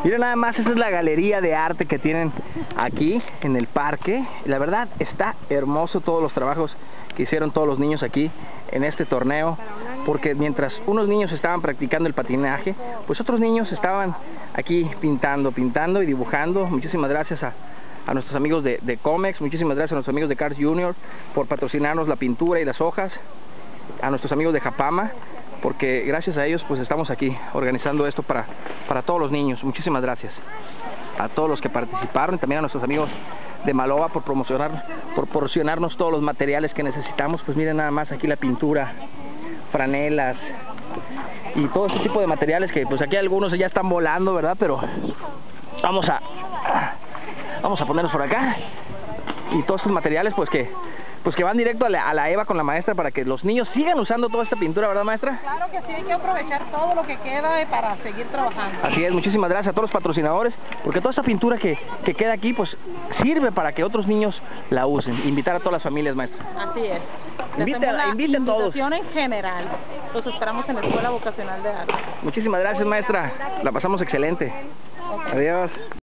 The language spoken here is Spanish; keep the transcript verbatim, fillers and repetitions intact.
Miren nada más, esa es la galería de arte que tienen aquí en el parque. La verdad está hermoso todos los trabajos que hicieron todos los niños aquí en este torneo, porque mientras unos niños estaban practicando el patinaje, pues otros niños estaban aquí pintando, pintando y dibujando. Muchísimas gracias a, a nuestros amigos de, de Comex, muchísimas gracias a nuestros amigos de Cars Junior por patrocinarnos la pintura y las hojas, a nuestros amigos de Japama, porque gracias a ellos pues estamos aquí organizando esto para, para todos los niños. Muchísimas gracias a todos los que participaron, y también a nuestros amigos de Maloba por promocionar, por proporcionarnos todos los materiales que necesitamos. Pues miren nada más aquí la pintura, franelas y todo este tipo de materiales que pues aquí algunos ya están volando, ¿verdad? Pero vamos a vamos a ponerlos por acá, y todos estos materiales pues que pues que van directo a la, a la Eva con la maestra para que los niños sigan usando toda esta pintura, ¿verdad, maestra? Claro que sí, hay que aprovechar todo lo que queda para seguir trabajando. Así es, muchísimas gracias a todos los patrocinadores, porque toda esta pintura que, que queda aquí pues sirve para que otros niños la usen. Invitar a todas las familias, maestra. Así es. Inviten, inviten a todos. Invitación en general. Los esperamos en la Escuela Vocacional de Arte. Muchísimas gracias, maestra. La pasamos excelente. Okay. Adiós.